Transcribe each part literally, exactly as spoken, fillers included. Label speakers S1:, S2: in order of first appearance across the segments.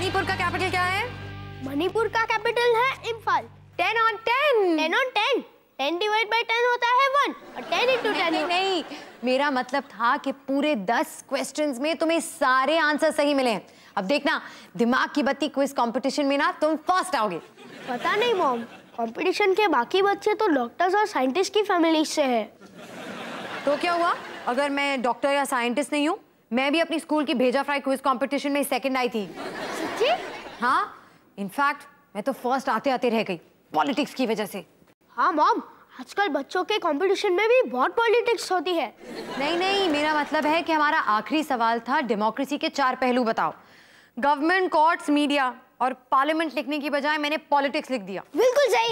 S1: मणिपुर का कैपिटल क्या है?
S2: मणिपुर का कैपिटल है Imphal.
S1: Ten on ten.
S2: Ten on ten. Ten divide by ten होता है वन और टेन इंटू टेन।
S1: नहीं नहीं, मेरा मतलब था कि पूरे दस क्वेश्चंस में तुम्हें सारे आंसर सही मिले हैं। अब देखना, दिमाग की बत्ती क्विज कंपटीशन में ना तुम फर्स्ट आओगे।
S2: पता नहीं मॉम, कंपटीशन के बाकी बच्चे तो डॉक्टर्स और साइंटिस्ट की फैमिली से है।
S1: तो क्या हुआ अगर मैं डॉक्टर या साइंटिस्ट नहीं हूँ? मैं भी अपनी स्कूल की भेजा फ्राई क्विज कंपटीशन में सेकंड आई थी।
S2: सच्ची?
S1: हाँ, इनफैक्ट मैं तो फर्स्ट आते आते रह गई पॉलिटिक्स की वजह से।
S2: हाँ मॉम, आजकल बच्चों के कंपटीशन में भी बहुत पॉलिटिक्स होती है।
S1: नहीं नहीं, मेरा मतलब है कि हमारा आखिरी सवाल था डेमोक्रेसी के चार पहलू बताओ। गवर्नमेंट, कोर्ट्स, मीडिया और पार्लियामेंट लिखने की बजाय मैंने पॉलिटिक्स लिख दिया।
S2: बिल्कुल सही।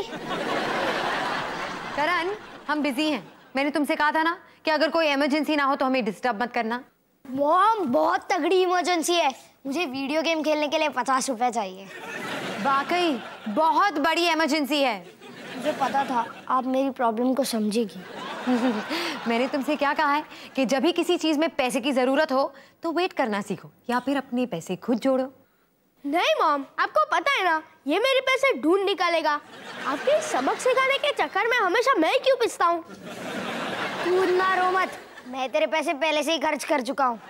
S1: करण, हम बिजी हैं। मैंने तुमसे कहा था ना कि अगर कोई इमरजेंसी ना हो तो हमें डिस्टर्ब मत करना।
S2: मॉम, बहुत तगड़ी इमरजेंसी है। मुझे वीडियो गेम खेलने के लिए पचास रुपए चाहिए।
S1: वाकई बहुत बड़ी इमरजेंसी है।
S2: मुझे पता था आप मेरी प्रॉब्लम को समझेगी।
S1: मैंने तुमसे क्या कहा है कि जब भी किसी चीज में पैसे की जरूरत हो तो वेट करना सीखो या फिर अपने पैसे खुद जोड़ो।
S2: नहीं मॉम, आपको पता है ना, ये मेरे पैसे ढूंढ निकालेगा। आपके सबक सिखाने के चक्कर में हमेशा मैं क्यों पिसता हूँ? तू ना रो मत, मैं तेरे पैसे पहले से ही खर्च कर चुका हूँ।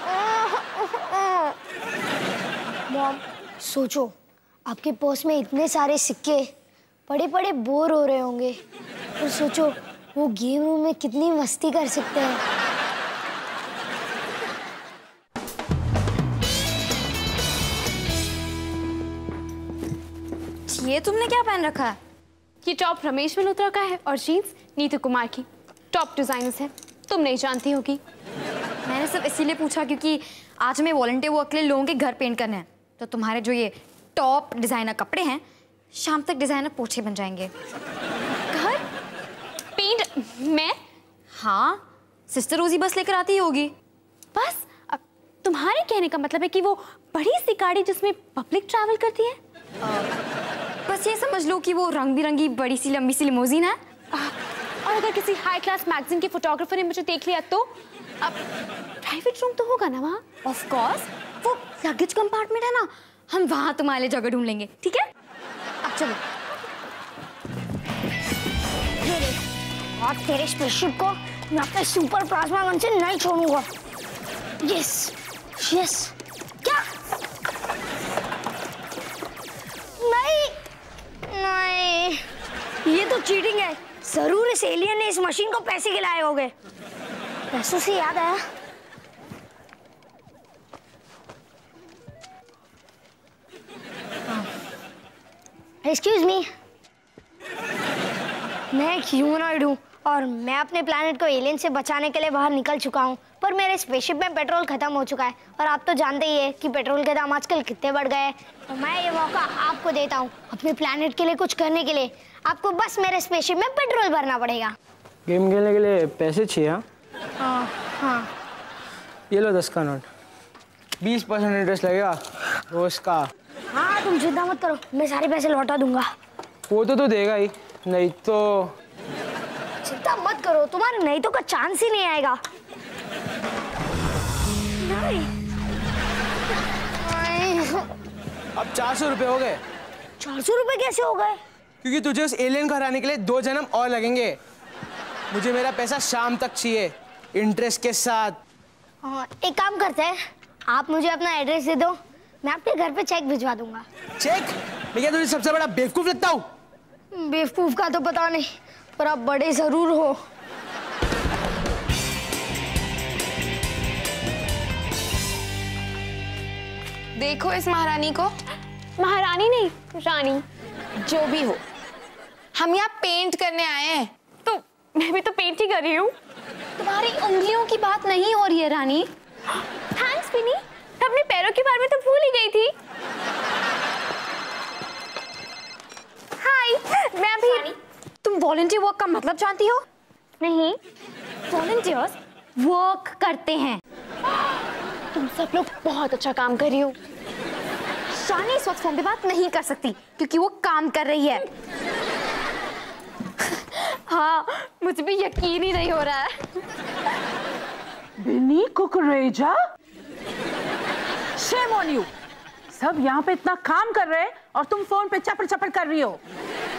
S2: मॉम, सोचो आपके पर्स में इतने सारे सिक्के पड़े पड़े बोर हो रहे होंगे, और सोचो वो गेम रूम में कितनी मस्ती कर सकते हैं।
S3: ये तुमने क्या पहन रखा है?
S4: ये टॉप रमेश मल्होत्रा का है और जीन्स नीतू कुमार की। टॉप डिजाइनर्स है, तुम नहीं जानती होगी।
S3: मैंने सिर्फ इसीलिए पूछा क्योंकि आज हमें वॉलंटियर वर्क के लिए लोगों के घर पेंट करने हैं, तो तुम्हारे जो ये टॉप डिजाइनर कपड़े हैं शाम तक डिजाइनर पोछे बन जाएंगे।
S4: घर पेंट? मैं?
S3: हाँ, सिस्टर रोजी बस लेकर आती होगी।
S4: बस? अब तुम्हारे कहने का मतलब है कि वो बड़ी सी गाड़ी जिसमें पब्लिक ट्रैवल करती है?
S3: आ, बस ये समझ लो कि वो रंग बिरंगी बड़ी सी लंबी सी लिमोजिन है।
S4: आ, और अगर किसी हाई क्लास मैगजीन के फोटोग्राफर ने मुझे देख लिया तो? अब प्राइवेट रूम तो होगा ना वहाँ?
S3: ऑफ कोर्स, वो लगेज कंपार्टमेंट है ना, हम वहाँ तुम्हारे लिए जगह ढूंढ लेंगे, ठीक है? अब चलो।
S2: ये देख, और तेरे स्पेसशिप को मैं अपने सुपर प्लाज्मा गन से नहीं छोड़ूंगा। Yes yes. क्या? नहीं नहीं, ये तो चीटिंग है। जरूर इस एलियन ने इस मशीन को पैसे खिलाए होंगे। पैसों से याद आया, एक्सक्यूज मी, मैं एक ह्यूमनॉइड हूँ और मैं अपने प्लैनेट को एलियन से बचाने के लिए बाहर निकल चुका हूँ, पर मेरे स्पेसशिप में पेट्रोल खत्म हो चुका है और आप तो जानते ही है कि पेट्रोल के दाम आजकल कितने बढ़ गए हैं। तो मैं ये मौका आपको देता हूँ अपने प्लैनेट के लिए कुछ करने के लिए। आपको बस मेरे स्पेसशिप में पेट्रोल भरना पड़ेगा।
S5: गेम खेलने के लिए पैसे चाहिए?
S2: हाँ हाँ,
S5: ये लो दस का नोट, बीस परसेंट इंटरेस्ट लगेगा रोज का।
S2: हाँ तुम चिंता मत करो, मैं सारे पैसे लौटा दूंगा।
S5: वो तो तू देगा ही, नहीं तो।
S2: चिंता मत करो, तुम्हारे नहीं तो का चांस ही नहीं आएगा। नहीं। नहीं।
S5: अब चार सौ रुपये हो गए।
S2: चार सौ रुपये कैसे हो गए?
S5: क्योंकि तुझे उस एलियन को हराने के लिए दो जन्म और लगेंगे। मुझे मेरा पैसा शाम तक चाहिए, इंटरेस्ट के साथ।
S2: हाँ, एक काम करते हैं, आप मुझे अपना एड्रेस दे दो, मैं आपके घर पे चेक भिजवा दूंगा।
S5: चेक? मैं क्या तुझे सबसे बड़ा बेवकूफ लगता हूँ?
S2: बेवकूफ का तो पता नहीं, पर आप बड़े जरूर हो।
S3: देखो इस महारानी को।
S4: महारानी नहीं, रानी।
S3: जो भी हो, हम यहाँ पेंट करने आए हैं।
S4: तो मैं भी तो पेंट ही कर रही हूँ।
S3: तुम्हारी उंगलियों की बात नहीं हो रही है रानी।
S4: थैंक्स पिनी, मैं अपने पैरों के बारे में तो भूल ही गई थी। हाय, मैं अभी।
S3: तुम वॉलंटियर वर्क का मतलब जानती हो?
S4: नहीं।
S3: वॉलंटियर्स वर्क करते हैं।
S4: तुम सब लोग बहुत अच्छा काम कर रही हो।
S3: शानी इस वक्त फोन पे बात नहीं कर सकती क्योंकि वो काम कर रही है।
S4: हाँ, मुझे भी यकीन ही नहीं हो रहा है।
S6: बिनी कुकरेजा, shame on you. सब यहाँ पे इतना काम कर रहे हैं और तुम फोन पे चपड़ चपड़ कर रही हो।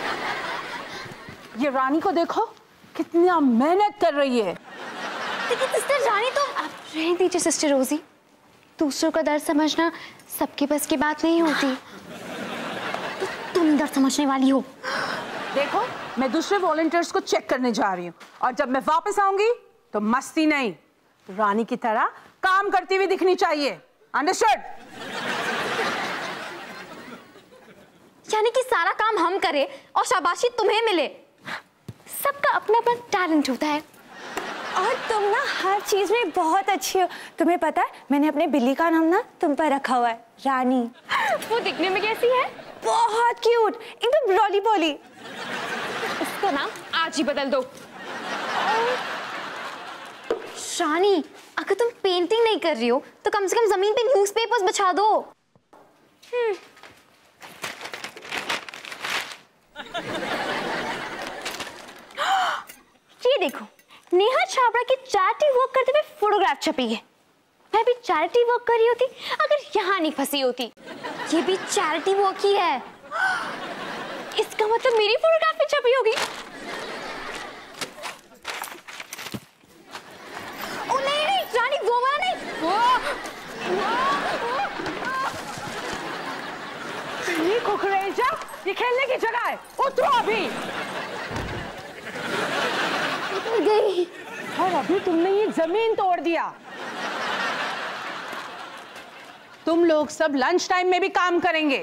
S6: ये रानी को देखो कितना मेहनत कर रही है।
S4: लेकिन सिस्टर रानी तो आप रहने दीजिए सिस्टर रोजी, दूसरों का दर्द समझना सबके बस की बात नहीं होती। तो तुम दर्द समझने वाली हो।
S6: देखो मैं दूसरे वॉलंटियर्स को चेक करने जा रही हूँ और जब मैं वापस आऊंगी तो मस्ती नहीं, रानी की तरह काम करती हुई दिखनी चाहिए। अंडरस्टूड?
S3: यानी कि सारा काम हम करें और शाबाशी तुम्हें मिले।
S4: सबका अपना अपना टैलेंट होता है।
S7: और तुम ना हर चीज में बहुत अच्छी हो। तुम्हें पता है मैंने अपने बिल्ली का नाम ना तुम पर रखा हुआ है, रानी।
S4: वो दिखने में कैसी है?
S7: बहुत क्यूट, एकदम रोली पोली।
S4: उसका नाम आज ही बदल दो।
S3: रानी, अगर तुम पेंटिंग नहीं कर रही हो तो कम से कम जमीन पे न्यूज़पेपर्स बिछा दो। हम्म।
S4: ये देखो, नेहा छाबड़ा की चैरिटी वर्क करते हुए फोटोग्राफ छपी है। मैं भी चैरिटी वर्क कर रही होती अगर यहाँ नहीं फंसी होती।
S3: ये भी चैरिटी वर्क ही है।
S4: इसका मतलब मेरी फोटोग्राफ भी छपी होगी।
S3: ओ नहीं नहीं रानी, वो वाला नहीं।
S6: ये कुकरेजा, ये खेलने की जगह है, उतरो अभी।
S3: उतर गई।
S6: और अभी तुमने ये जमीन तोड़ दिया। तुम लोग सब लंच टाइम में भी काम करेंगे।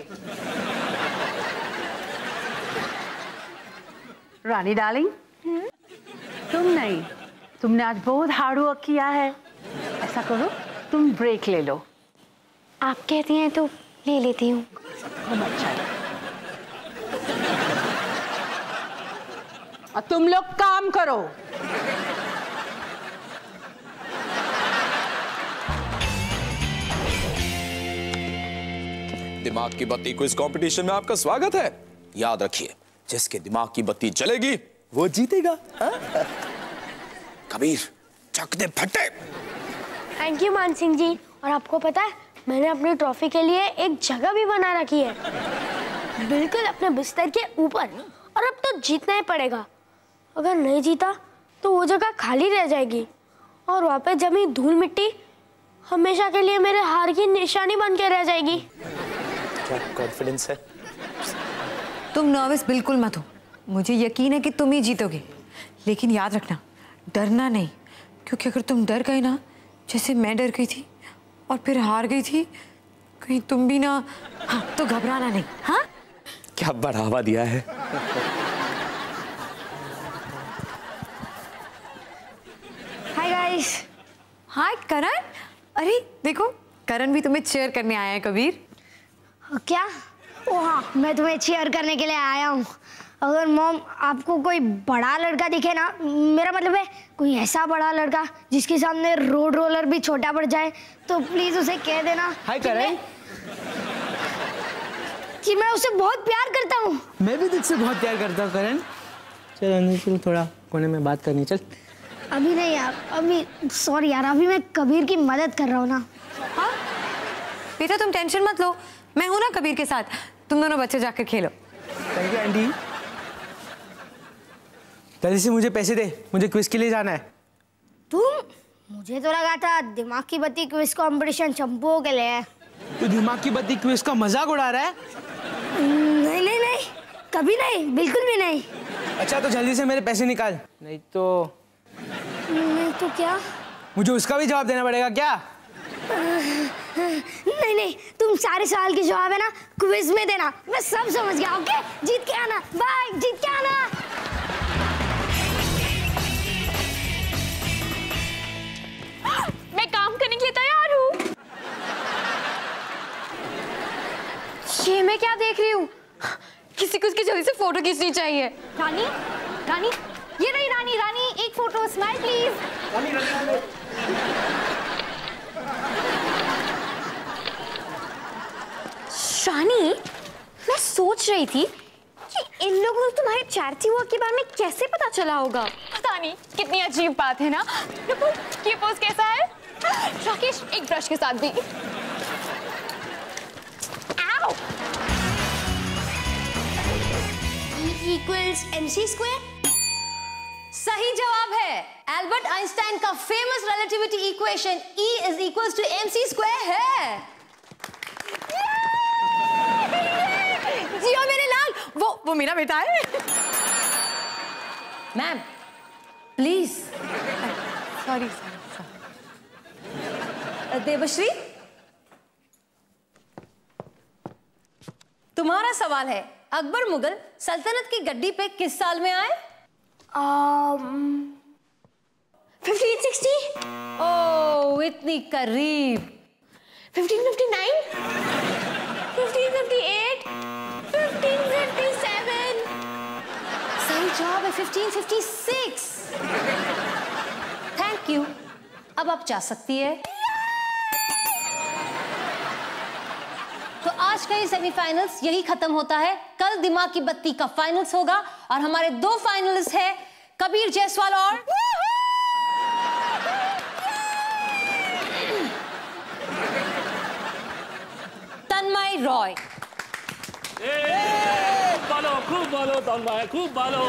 S6: रानी डार्लिंग, तुम नहीं, तुमने आज बहुत हार्ड वर्क किया है। ऐसा करो, तुम ब्रेक ले लो।
S4: आप कहती हैं तो ले लेती हूँ।
S6: अच्छा है। और तुम लोग काम करो।
S8: दिमाग की बत्ती क्विज कंपटीशन में आपका स्वागत है। याद रखिए, जिसके दिमाग की बत्ती चलेगी वो जीतेगा। कबीर, चक दे फटे।
S2: थैंक यू मान सिंह जी। और आपको पता है मैंने अपनी ट्रॉफी के लिए एक जगह भी बना रखी है, बिल्कुल अपने बिस्तर के ऊपर। और अब तो जीतना ही पड़ेगा। अगर नहीं जीता तो वो जगह खाली रह जाएगी और वहाँ पे जमी धूल मिट्टी हमेशा के लिए मेरे हार की निशानी बन के रह जाएगी।
S8: क्या कॉन्फिडेंस है?
S1: तुम नर्वस बिल्कुल मत हो, मुझे यकीन है कि तुम ही जीतोगे। लेकिन याद रखना, डरना नहीं, क्योंकि अगर तुम डर गए ना, जैसे मैं डर गई थी और फिर हार गई थी, कहीं तुम भी ना, हाँ, तो घबराना नहीं। हाँ,
S8: क्या बढ़ावा दिया है।
S1: Hi guys. हाय करण। अरे देखो, करण भी तुम्हें चीयर करने आया है। कबीर,
S2: क्या? ओ हाँ, मैं तुम्हें चीयर करने के लिए आया हूँ। अगर मॉम आपको कोई बड़ा लड़का दिखे ना, मेरा मतलब है कोई ऐसा बड़ा लड़का जिसके सामने रोड रोलर भी छोटा पड़ जाए, तो प्लीज उसे कह देना
S5: हाय करण,
S2: कि मैं उसे बहुत प्यार करता हूँ।
S5: मैं भी तुझसे बहुत प्यार करता हूँ करण। चल अंदर चल, थोड़ा कोने में बात करनी। चल।
S2: अभी नहीं यार, अभी सॉरी यार, अभी मैं कबीर की मदद कर रहा हूँ ना।
S1: हाँ बेटा तुम टेंशन मत लो, मैं हूं ना कबीर के साथ। तुम दोनों बच्चे जाकर खेलो।
S5: Thank you aunty. जल्दी से मुझे पैसे दे, मुझे क्विज के लिए जाना है।
S2: तुम? मुझे तो लगा था दिमाग की बत्ती क्विज कंपटीशन चंपुओं के लिए है।
S5: तू दिमाग की बत्ती क्विज का मजाक उड़ा रहा है?
S2: नहीं नहीं नहीं, कभी नहीं, बिल्कुल भी नहीं।
S5: अच्छा तो जल्दी से मेरे पैसे निकाल, नहीं तो
S2: नहीं तो क्या?
S5: मुझे उसका भी जवाब देना पड़ेगा क्या?
S2: नहीं नहीं, तुम सारे सवाल के जवाब है ना क्विज में देना। मैं सब समझ गया। ओके, जीत के आना। बाय, जीत के आना।
S4: मैं काम करने के लिए तैयार हूँ।
S3: ये मैं क्या देख रही हूँ? किसी को इसकी जल्दी से फोटो खींचनी चाहिए।
S4: रानी, रानी, ये रही रानी। रानी एक फोटो, स्माइल प्लीज।
S3: रानी, मैं सोच रही थी कि इन लोगों को तुम्हारे चैरिटी वर्क के बारे में कैसे पता चला होगा।
S4: पता नहीं, कितनी अजीब बात है ना। रुको, ये पोज कैसा है? राकेश, एक ब्रश के साथ भी।
S9: E equals mc square?
S10: सही जवाब है। एल्बर्ट आइंस्टाइन का famous relativity equation E is equals to mc square है।
S1: जियो मेरे लाल, वो वो मेरा बेटा है।
S10: Ma'am please.
S1: सॉरी
S10: देवश्री, तुम्हारा सवाल है, अकबर मुगल सल्तनत की गद्दी पे किस साल में आए?
S2: Fifteen sixty?
S10: ओह, इतनी करीब।
S2: Fifteen fifty nine? Fifteen fifty eight? Fifteen fifty seven?
S10: सही जवाब है fifteen fifty six. Thank you. अब आप जा सकती है। तो आज का ये सेमीफाइनल्स यही खत्म होता है। कल दिमाग की बत्ती का फाइनल्स होगा और हमारे दो फाइनलिस्ट हैं कबीर जायसवाल और तन्मय रॉय।
S11: बालो, खूब बालो तन्मय, खूब बालो।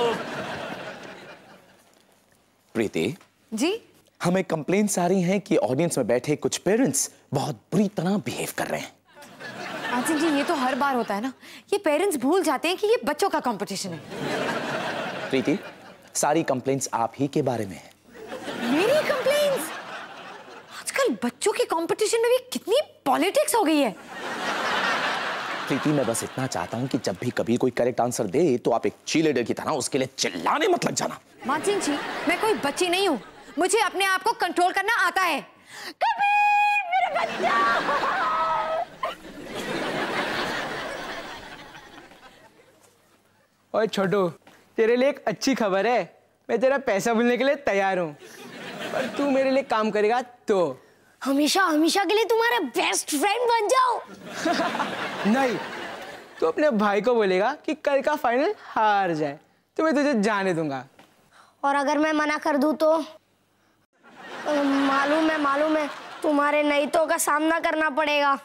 S8: प्रीति
S1: जी,
S8: हमें कंप्लेंट्स आ रही हैं कि ऑडियंस में बैठे कुछ पेरेंट्स बहुत बुरी तरह बिहेव कर रहे हैं।
S1: आसिफ जी, ये तो हर बार होता है ना, ये पेरेंट्स भूल जाते हैं कि ये बच्चों का कंपटीशन है।
S8: प्रीति, सारी कंप्लेंट्स आप ही के बारे में है।
S1: मेरी कंप्लेंट्स? आजकल बच्चों के कंपटीशन में भी कितनी पॉलिटिक्स हो गई है।
S8: प्रीति, मैं बस इतना चाहता हूँ कि जब भी कभी कोई करेक्ट आंसर दे तो आप एक चीरलीडर की तरह उसके लिए चिल्लाने मत लग जाना।
S1: मानसिंह जी, मैं कोई बच्ची नहीं हूँ, मुझे अपने आप को कंट्रोल करना आता है। कबीर, मेरा बच्चा!
S5: ओए छोटू, तेरे लिए एक अच्छी खबर है, मैं तेरा पैसा भूलने के लिए तैयार हूँ, पर तू मेरे लिए काम करेगा तो।
S2: हमेशा हमेशा के लिए तुम्हारा बेस्ट फ्रेंड बन जाओ।
S5: नहीं, तू अपने भाई को बोलेगा कि कल का फाइनल हार जाए तो मैं तुझे जाने दूंगा।
S2: और अगर मैं मना कर दूं तो? मालूम है मालूम है तुम्हारे नईतों का सामना करना पड़ेगा।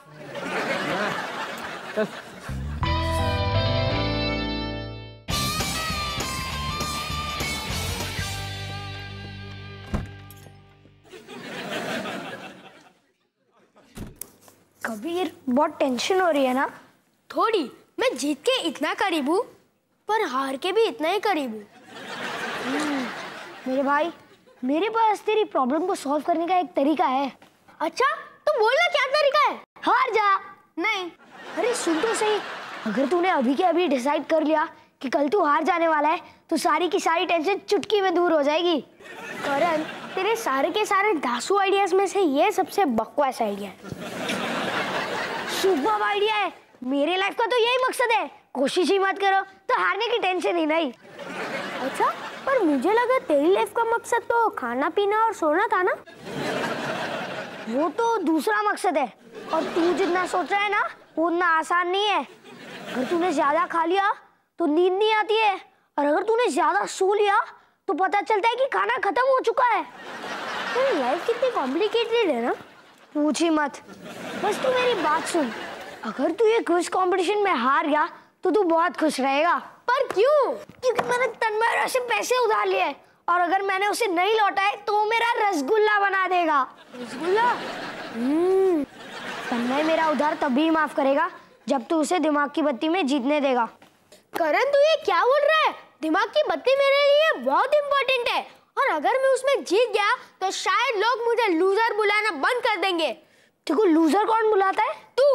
S2: कबीर, बहुत टेंशन हो रही है ना?
S9: थोड़ी। मैं जीत के इतना करीब हूँ, पर हार के भी इतना ही करीब हूँ।
S2: मेरे भाई, मेरे पास तेरी प्रॉब्लम को सॉल्व करने का एक तरीका है।
S9: अच्छा, तो बोलना क्या तरीका है?
S2: हार जा।
S9: नहीं।
S2: अरे सुन तो सही, अगर तूने अभी के अभी डिसाइड कर लिया कि कल तू हार जाने वाला है तो सारी की सारी टेंशन चुटकी में दूर हो जाएगी।
S9: करण, तेरे सारे के सारे दासू आइडियाज में से ये सबसे बकवास आइडिया है।
S2: सुपर आइडिया है। मेरे लाइफ का तो यही मकसद है, कोशिश ही मत करो तो हारने की टेंशन ही नहीं।
S9: अच्छा, पर मुझे लगा तेरी लाइफ का मकसद तो खाना पीना और सोना था ना?
S2: वो तो दूसरा मकसद है, और तू जितना सोच रहा है ना वो उतना आसान नहीं है। अगर तूने ज्यादा खा लिया तो नींद नहीं आती है, और अगर तूने ज्यादा सो लिया तो पता चलता है कि खाना खत्म हो चुका है।
S9: तेरी लाइफ कितनी कॉम्प्लिकेटेड है ना?
S2: पूछ ही मत, बस तू मेरी बात सुन। अगर तू ये क्विज कंपटीशन में हार गया तो तू बहुत खुश रहेगा।
S9: पर क्यों?
S2: क्योंकि मैंने तन्मय से पैसे उधार लिए, और अगर मैंने उसे नहीं लौटाए तो वो मेरा रसगुल्ला बना देगा।
S9: रसगुल्ला?
S2: हम्म, तन्मय मेरा उधार तभी माफ करेगा जब तू उसे दिमाग की बत्ती में जीतने देगा।
S9: करण, तू ये क्या बोल रहा है? दिमाग की बत्ती मेरे लिए बहुत इम्पोर्टेंट है, और अगर मैं उसमें जीत गया तो शायद लोग मुझे लूजर बुलाना बंद कर देंगे।
S2: देखो, लूजर कौन बुलाता है?
S9: तू।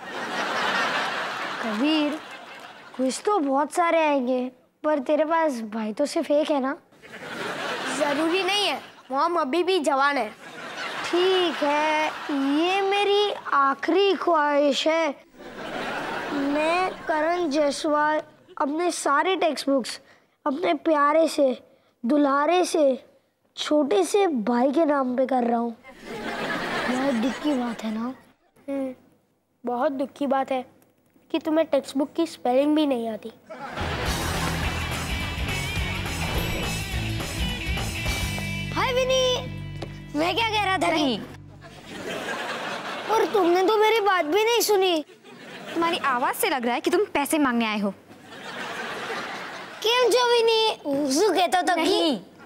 S2: कबीर, कुछ तो बहुत सारे आएंगे, पर तेरे पास भाई तो सिर्फ एक है ना?
S9: जरूरी नहीं है, मॉम अभी भी जवान है।
S2: ठीक है, ये मेरी आखिरी ख्वाहिश है। मैं करण जायसवाल अपने सारे टेक्स्ट बुक्स अपने प्यारे से दुलारे से छोटे से भाई के नाम पे कर रहा हूँ। बहुत दुख की बात है ना?
S9: बहुत दुख की बात है कि तुम्हें टेक्स्ट बुक की स्पेलिंग भी नहीं आती।
S2: हाय विनी, मैं क्या कह रहा था? नहीं। और तुमने तो मेरी बात भी नहीं सुनी।
S3: तुम्हारी आवाज से लग रहा है कि तुम पैसे मांगने आए हो।
S2: કેમ છો વિની? શું કહેતો તો
S3: नहीं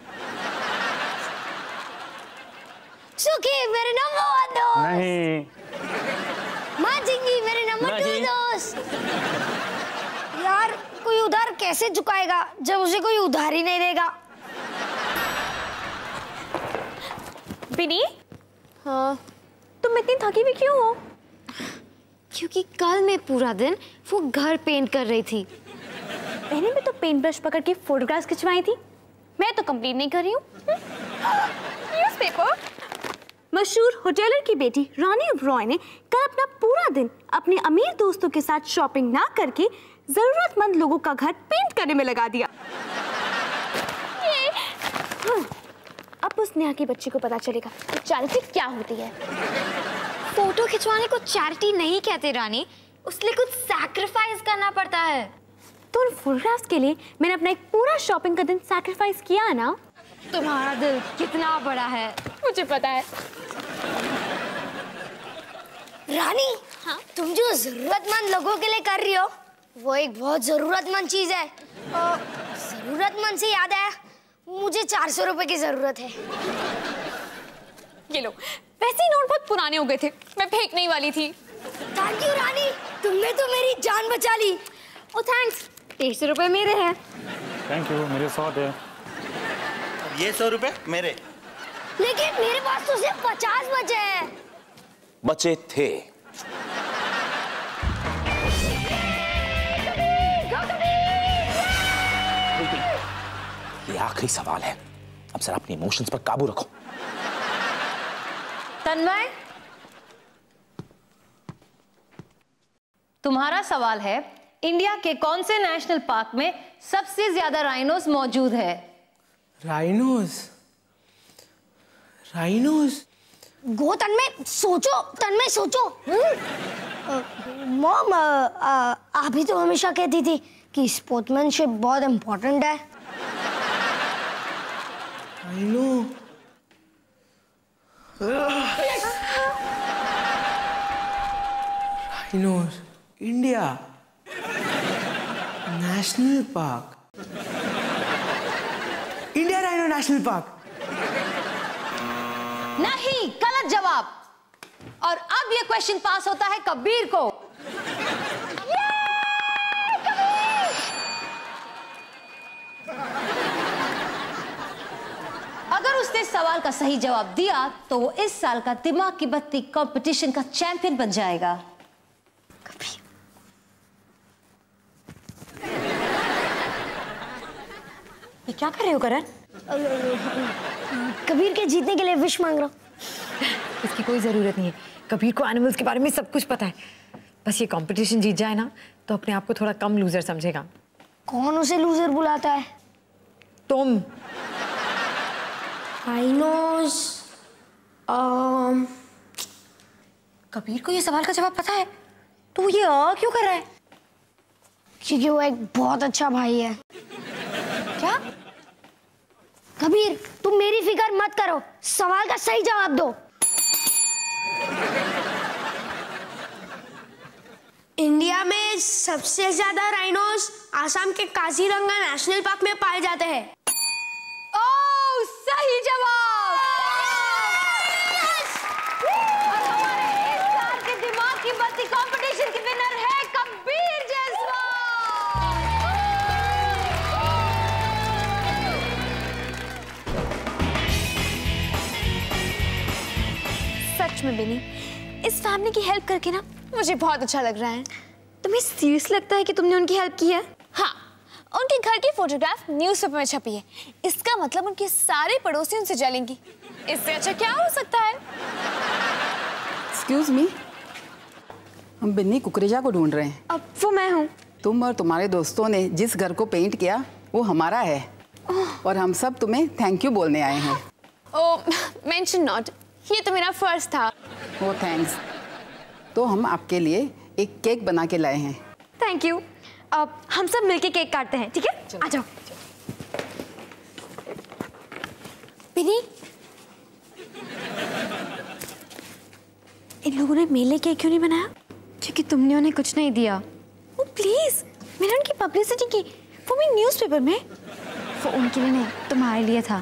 S2: શું કે मेरे नंबर वन दोस्त
S11: नहीं
S2: माँ जिंगी मेरे नंबर टू
S11: नहीं।
S2: दोस्त। यार कोई उधार कैसे चुकाएगा जब उसे कोई उधार ही नहीं देगा।
S4: बिनी, हाँ तुम इतनी थकी हुई क्यों हो?
S3: क्योंकि कल मैं पूरा दिन वो घर पेंट कर रही थी।
S4: मैंने भी तो पेंट ब्रश पकड़ के फोटोग्राफ्स खिंचवाई थी। मैं तो कंप्लीट नहीं कर रही हूँ। न्यूज़पेपर। मशहूर होटेलर की बेटी रानी ओबरॉय ने कल अपना पूरा दिन अपने अमीर दोस्तों के साथ शॉपिंग ना करके जरूरतमंद लोगों का घर पेंट करने में लगा दिया। ये हाँ, अब उस नेहा की बच्ची को पता चलेगा कि चैरिटी क्या होती है।
S3: फोटो खिंचवाने को चैरिटी नहीं कहते रानी, उसके लिए कुछ सैक्रिफाइस करना पड़ता है।
S4: तो उन फोटोग्राफ्स के लिए मैंने अपना एक पूरा शॉपिंग का दिन सैक्रिफाइस किया ना।
S3: तुम्हारा दिल कितना बड़ा है
S4: मुझे पता है।
S2: रानी हाँ? तुम जो जरूरतमंद लोगों के लिए कर रही हो वो एक बहुत जरूरतमंद चीज है। जरूरतमंद से याद है मुझे चार सौ रुपए की जरूरत है।
S4: ये लो, वैसे ही नोट बहुत पुराने हो गए थे, मैं फेंकने ही वाली थी।
S2: थैंक यू रानी, तुमने तो मेरी जान बचा ली।
S3: ओ थैंक्स, एक सौ रुपए मेरे हैं।
S11: थैंक यू, मेरे सौ है।
S12: ये सौ रुपए मेरे।
S2: लेकिन मेरे पास तो सिर्फ पचास बचे हैं।
S8: बचे थे। ये आखिरी सवाल है, अब जरा अपने इमोशंस पर काबू रखो।
S10: तन्मय, तुम्हारा सवाल है, इंडिया के कौन से नेशनल पार्क में सबसे ज्यादा राइनोस मौजूद है?
S5: राइनोस राइनोस
S2: गो तन्मय सोचो, तन्मय सोचो। मॉम आप ही तो हमेशा कहती थी कि स्पोर्ट्समैनशिप बहुत इम्पोर्टेंट है।
S5: Rhino rhinos India national park, India rhino national park.
S10: नहीं, गलत जवाब। और अब ये क्वेश्चन पास होता है कबीर को। अगर उसने सवाल का सही जवाब दिया तो वो इस साल का दिमाग की बत्ती कंपटीशन का चैंपियन बन जाएगा। कबीर।
S3: ये क्या कर रहे हो करण?
S2: कबीर के जीतने के लिए विश मांग रहा हूँ।
S1: इसकी कोई ज़रूरत नहीं है, कबीर को एनिमल्स के बारे में सब कुछ पता है। बस ये कंपटीशन जीत जाए ना तो अपने आप को थोड़ा कम लूजर समझेगा।
S2: कौन उसे लूजर बुलाता है?
S1: तुम।
S2: राइनोस um...
S3: कबीर को ये सवाल का जवाब पता है तो वो ये आ क्यों कर रहा है?
S2: क्योंकि वो एक बहुत अच्छा भाई है।
S3: क्या?
S2: कबीर तुम मेरी फिक्र मत करो, सवाल का सही जवाब दो।
S9: इंडिया में सबसे ज्यादा राइनोस आसाम के काजीरंगा नेशनल पार्क में पाए जाते हैं।
S10: ओह, सही जवाब। और हमारे इस साल के दिमाग की बत्ती कंपटीशन की विनर है कबीर जायसवाल।
S4: सच में बिनी, इस फैमिली की हेल्प करके ना मुझे बहुत अच्छा लग रहा है।
S3: तुम्हें सीरियस लगता है कि तुमने उनकी हेल्प की है?
S4: हाँ, उनके घर की फोटोग्राफ न्यूज़पेपर में छपी है। इसका मतलब उनके सारे पड़ोसी उनसे जलेंगी। इससे अच्छा क्या हो सकता है?
S6: एक्सक्यूज मी, हम बिन्नी कुकरेजा को ढूंढ रहे हैं।
S4: अब वो मैं हूँ।
S6: तुम और तुम्हारे दोस्तों ने जिस घर को पेंट किया वो हमारा है और हम सब तुम्हें थैंक यू बोलने आए हैं।
S4: ओह, मेंशन नॉट, ये तो मेरा फर्ज था।
S6: Oh thanks. तो हम आपके लिए एक केक बना के लाए हैं।
S3: Thank you. अब हम सब मिलके केक काटते हैं, ठीक है? आ जाओ।
S4: बिनी, इन लोगों ने मेले केक क्यों नहीं बनाया?
S3: क्योंकि तुमने उन्हें कुछ नहीं दिया।
S4: ओ प्लीज, मैंने उनकी पब्लिसिटी की, वो भी न्यूज़पेपर में।
S3: वो उनके लिए नहीं, तुम्हारे लिए था।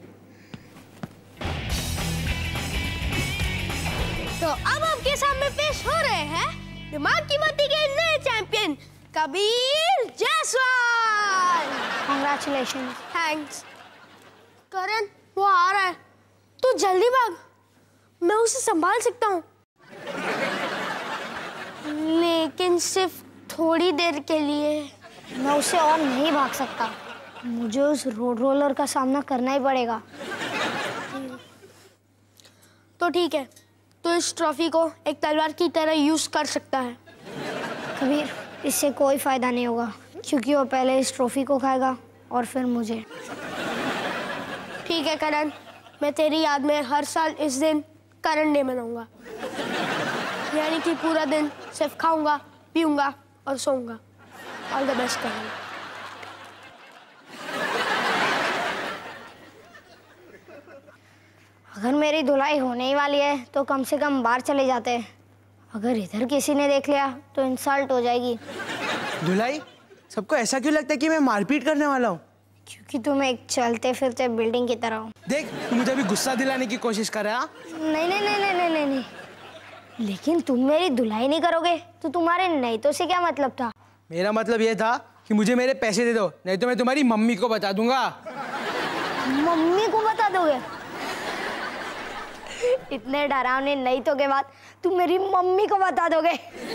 S9: तो अब आपके सामने पेश हो रहे हैं दिमाग की बत्ती के नए champion Kabir Jaiswal.
S2: Congratulations.
S9: Thanks. Karan, वो आ रहा है, तू जल्दी भाग, मैं उसे संभाल सकता हूँ, लेकिन सिर्फ थोड़ी देर के लिए।
S2: मैं उससे और नहीं भाग सकता, मुझे उस रोड रोलर का सामना करना ही पड़ेगा।
S9: तो ठीक है, तो इस ट्रॉफी को एक तलवार की तरह यूज कर सकता है।
S2: कबीर, इससे कोई फायदा नहीं होगा, क्योंकि वो पहले इस ट्रॉफी को खाएगा और फिर मुझे।
S9: ठीक है करण, मैं तेरी याद में हर साल इस दिन करण डे मनाऊंगा, यानी कि पूरा दिन सिर्फ खाऊंगा, पीऊंगा और सोऊंगा। All the best Karan.
S2: अगर मेरी धुलाई होने ही वाली है तो कम से कम बाहर चले जाते हैं। अगर इधर किसी ने देख लिया तो इंसल्ट हो जाएगी।
S5: धुलाई? सबको ऐसा क्यों लगता है कि मैं मारपीट करने वाला हूँ?
S2: क्योंकि तुम एक चलते फिरते बिल्डिंग की तरह हो।
S5: देख, तू मुझे अभी गुस्सा दिलाने की कोशिश कर रहा है।
S2: नहीं नहीं नहीं नहीं नहीं नहीं, लेकिन तुम मेरी धुलाई नहीं करोगे तो तुम्हारे नहीं तो से क्या मतलब था?
S5: मेरा मतलब ये था कि मुझे मेरे पैसे दे दो, नहीं तो मैं तुम्हारी मम्मी को बता दूंगा।
S2: मम्मी को बता दोगे? इतने डरावने नहीं तो के बाद तुम मेरी मम्मी को बता दोगे?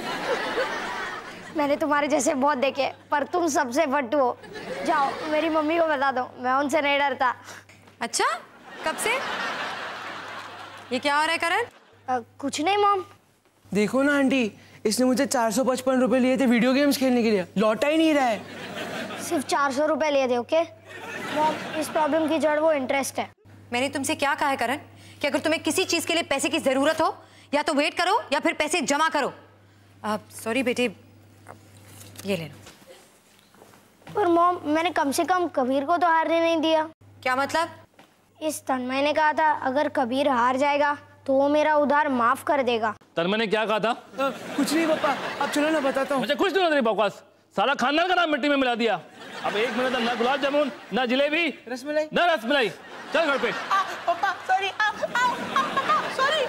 S2: मैंने तुम्हारे जैसे बहुत देखे, पर तुम सबसे फट्टू हो। जाओ मेरी मम्मी को बता दो, मैं उनसे नहीं डरता।
S1: अच्छा, कब से ये क्या हो रहा है करण?
S2: आ, कुछ नहीं मॉम।
S5: देखो ना आंटी, इसने मुझे चार सौ पचपन रुपए लिए थे वीडियो गेम्स खेलने के लिए, लौटा ही नहीं रहा है।
S2: सिर्फ चार सौ रुपए लिए थे, ओके मॉम? इस प्रॉब्लम की जड़ वो इंटरेस्ट है।
S1: मैंने तुमसे क्या कहा है करण कि अगर तुम्हें किसी चीज के लिए पैसे की जरूरत हो या तो वेट करो या फिर पैसे जमा करो। सॉरी बेटे, ये ले लो।
S2: पर मॉम, मैंने कम से कम कबीर को तो हारने नहीं दिया।
S1: क्या मतलब?
S2: इस तन्मय ने कहा था अगर कबीर हार जाएगा तो वो मेरा उधार माफ कर देगा।
S13: तन्मय ने क्या कहा था?
S5: आ, कुछ नहीं पापा, अब चलो ना बताता हूँ।
S13: मुझे कुछ नहीं, तेरी बकवास, सारा खानदान का नाम मिट्टी में मिला दिया। अब एक मिनट ना गुलाब जामुन, ना जिलेबी,
S5: रसमलाई,
S13: ना रसमलाई, चल घर पे।
S5: पापा सॉरी, सॉरी।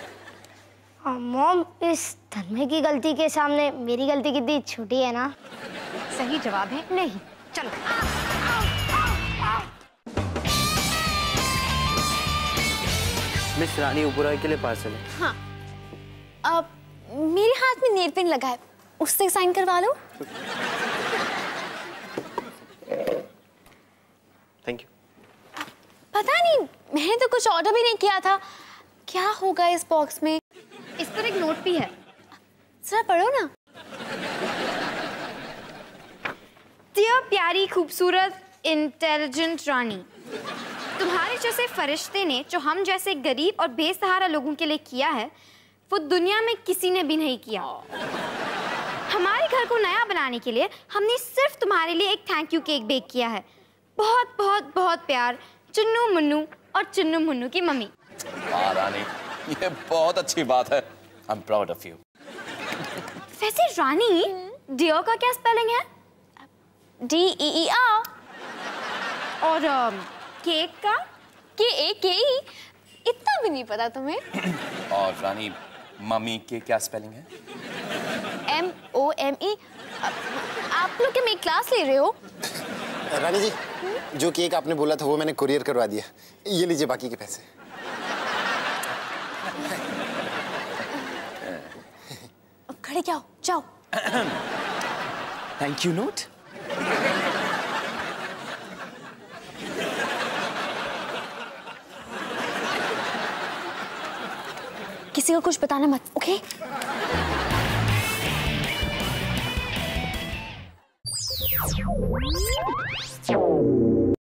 S2: मॉम, इस तन्मय की गलती के सामने मेरी गलती कितनी छोटी है ना?
S1: सही जवाब है नहीं। चलो
S12: मिस रानी उपरा के लिए पार्सल है।
S4: हाँ, अब मेरे हाथ में नेल पेंट लगा है, उससे साइन करवा लो।
S12: Thank you.
S4: पता नहीं, मैंने तो कुछ ऑर्डर भी नहीं किया था। क्या होगा इस बॉक्स में?
S3: इस पर एक नोट भी है,
S4: जरा पढ़ो ना।
S3: डियर प्यारी खूबसूरत इंटेलिजेंट रानी, तुम्हारे जैसे फरिश्ते ने जो हम जैसे गरीब और बेसहारा लोगों के लिए किया है वो दुनिया में किसी ने भी नहीं किया। हमारे घर को नया बनाने के लिए हमने सिर्फ तुम्हारे लिए एक थैंक यू केक बेक किया है। बहुत बहुत बहुत प्यार, चुन्नू मुन्नू और चुन्नू मुन्नू की मम्मी।
S8: वाह रानी, ये बहुत अच्छी बात है। I am proud of you.
S3: वैसे रानी, डियर का क्या स्पेलिंग है?
S4: D E E R.
S3: और केक का?
S4: के ए के ई। इतना भी नहीं पता तुम्हें?
S8: और रानी, मम्मी के क्या स्पेलिंग है?
S4: M O M E. आप लोग क्या मेरी क्लास ले रहे हो?
S14: रानी जी, जो केक आपने बोला था वो मैंने कुरियर करवा दिया, ये लीजिए बाकी के पैसे।
S4: खड़े क्या हो, जाओ।
S8: Thank you note.
S4: किसी को कुछ बताना मत, ओके?
S15: Okay?